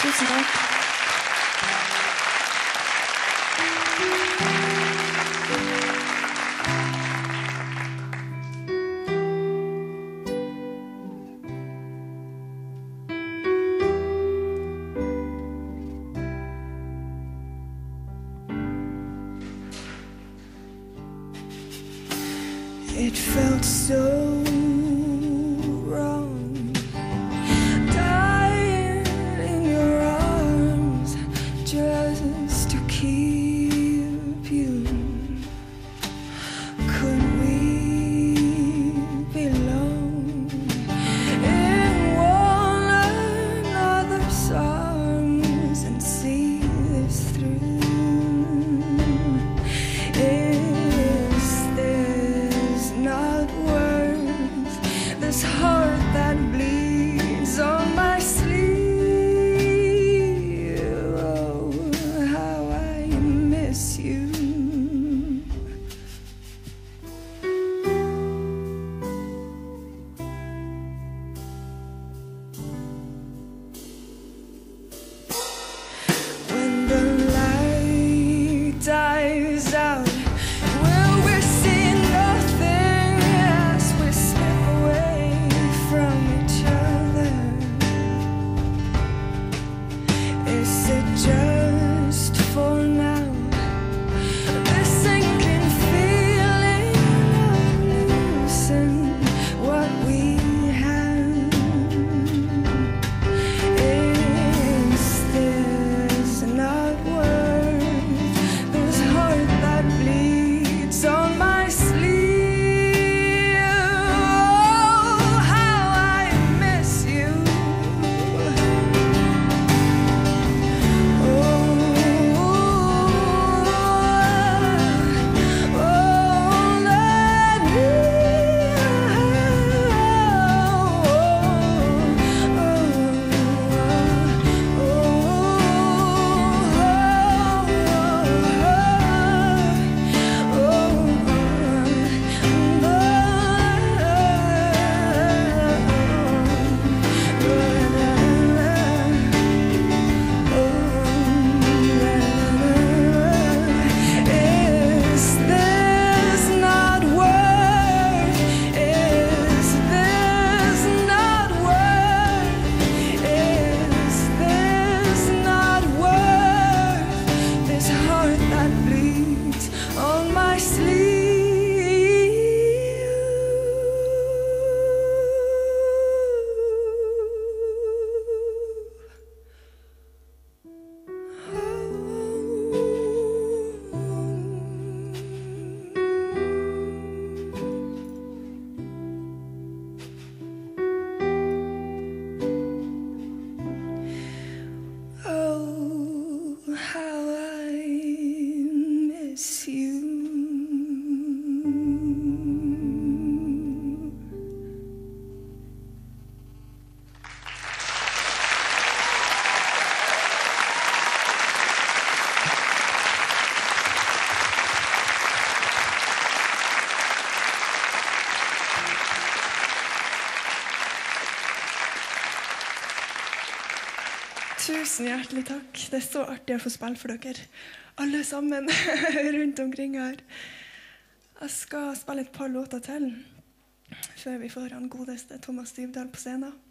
Tusen takk. It felt so wrong, dying in your arms just to keep you. Could we belong in one another's arms and see this through? Not worth this heart that bleeds on my sleeve. Oh, how I miss you. When the light dies out, just for now, this sinking feeling of losing what we have. Is this not worth this heart that bleeds on my sleeve? Oh, how I miss you. Tusen hjertelig takk. Det er så artig å få spille for dere, alle sammen rundt omkring her. Jeg skal spille et par låter til, før vi får han godeste Thomas Dybdahl på scenen.